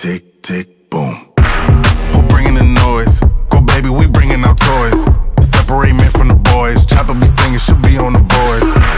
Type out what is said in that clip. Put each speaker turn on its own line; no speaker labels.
tick, tick, boom. Who bringing the noise? Go baby, we bringing our toys. Separate men from the boys. Chopper be singing, she'll be on the voice.